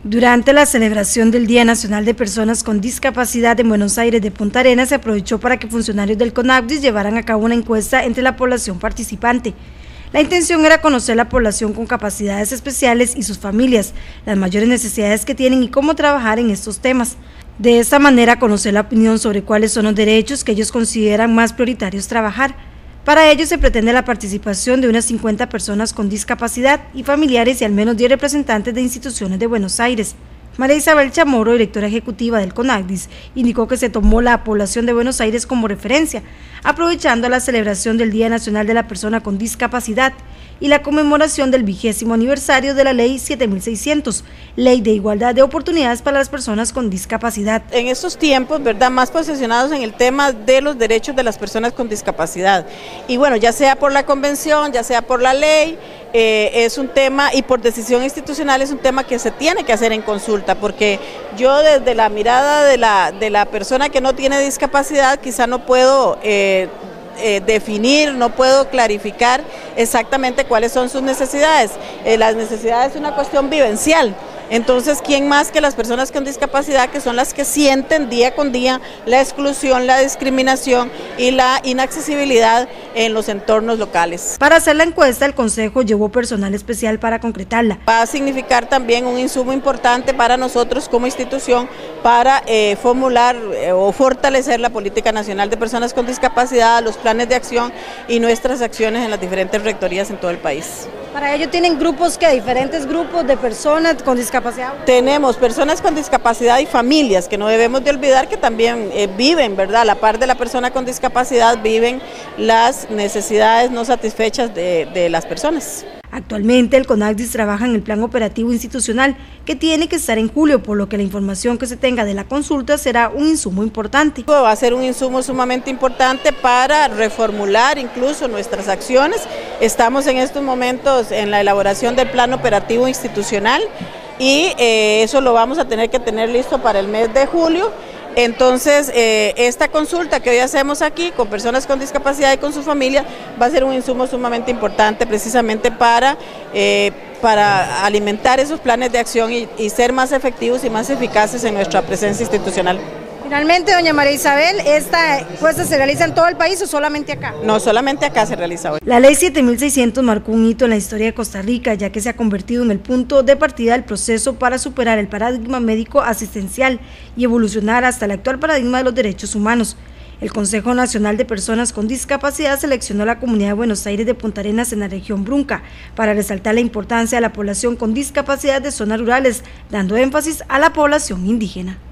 Durante la celebración del Día Nacional de Personas con Discapacidad en Buenos Aires de Punta Arenas, se aprovechó para que funcionarios del CONACYT llevaran a cabo una encuesta entre la población participante. La intención era conocer la población con capacidades especiales y sus familias, las mayores necesidades que tienen y cómo trabajar en estos temas. De esta manera, conocer la opinión sobre cuáles son los derechos que ellos consideran más prioritarios trabajar. Para ello se pretende la participación de unas 50 personas con discapacidad y familiares y al menos 10 representantes de instituciones de Buenos Aires. María Isabel Chamorro, directora ejecutiva del CONACYT, indicó que se tomó la población de Buenos Aires como referencia, aprovechando la celebración del Día Nacional de la Persona con Discapacidad y la conmemoración del 20º aniversario de la Ley 7600, Ley de Igualdad de Oportunidades para las Personas con Discapacidad. En estos tiempos, ¿verdad?, más posicionados en el tema de los derechos de las personas con discapacidad. Y bueno, ya sea por la convención, ya sea por la ley, es un tema, y por decisión institucional es un tema que se tiene que hacer en consulta, porque yo desde la mirada de la persona que no tiene discapacidad quizá no puedo definir, no puedo clarificar exactamente cuáles son sus necesidades. Las necesidades es una cuestión vivencial. Entonces, ¿quién más que las personas con discapacidad, que son las que sienten día con día la exclusión, la discriminación y la inaccesibilidad en los entornos locales? Para hacer la encuesta, el Consejo llevó personal especial para concretarla. Va a significar también un insumo importante para nosotros como institución para formular o fortalecer la Política Nacional de Personas con Discapacidad, los planes de acción y nuestras acciones en las diferentes rectorías en todo el país. Para ello tienen grupos, diferentes grupos de personas con discapacidad. Tenemos personas con discapacidad y familias, que no debemos de olvidar que también viven, ¿verdad? A la par de la persona con discapacidad viven las necesidades no satisfechas de las personas. Actualmente el CONACYT trabaja en el plan operativo institucional que tiene que estar en julio, por lo que la información que se tenga de la consulta será un insumo importante. Va a ser un insumo sumamente importante para reformular incluso nuestras acciones. Estamos en estos momentos en la elaboración del plan operativo institucional y eso lo vamos a tener que tener listo para el mes de julio. Entonces, esta consulta que hoy hacemos aquí con personas con discapacidad y con su familia va a ser un insumo sumamente importante precisamente para alimentar esos planes de acción y ser más efectivos y más eficaces en nuestra presencia institucional. Finalmente, doña María Isabel, ¿esta encuesta se realiza en todo el país o solamente acá? No, solamente acá se realiza hoy. La Ley 7600 marcó un hito en la historia de Costa Rica, ya que se ha convertido en el punto de partida del proceso para superar el paradigma médico asistencial y evolucionar hasta el actual paradigma de los derechos humanos. El Consejo Nacional de Personas con Discapacidad seleccionó a la Comunidad de Buenos Aires de Punta Arenas en la región Brunca para resaltar la importancia de la población con discapacidad de zonas rurales, dando énfasis a la población indígena.